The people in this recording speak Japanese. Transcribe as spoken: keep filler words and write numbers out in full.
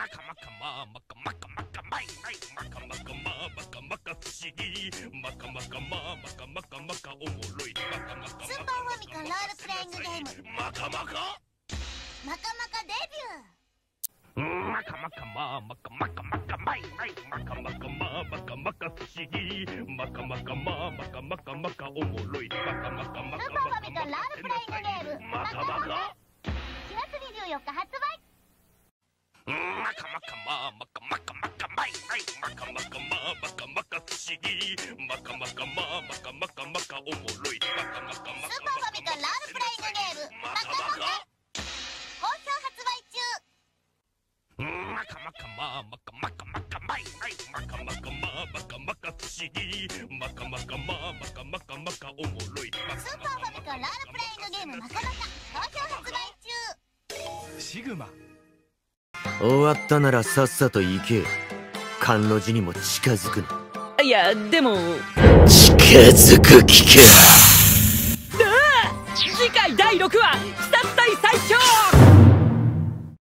カマカママカマカマカマイマイマカマカママカマカ不思議マカマカママカマカマカおもろいマカマカスーパーファミコンロールプレイングゲームマカマカマカマカデビュー。 マカマカママカマカマカマイマイマカマカママカマカ不思議マカマカママカマカマカおもろいマカマカマカスーパーファミコンロールプレイングゲームマカマカしがつにじゅうよっか発売。 マカマカママカマカマカマイマイマカマカママカマカ不思議マカマカママカマカマカおもろいマカマカマカスーパーファミコンロールプレイングゲームマカマカ好評発売中。 マカマカママカマカマカマイマイマカマカママカマカ不思議マカマカママカマカマカおもろいスーパーファミコンロールプレイングゲームマカマカ好評発売中。 シグマ終わったならさっさと行け。甘露寺にも近づくな。 いやでも近づく気か。 次回だいろくわ鬼殺隊最強。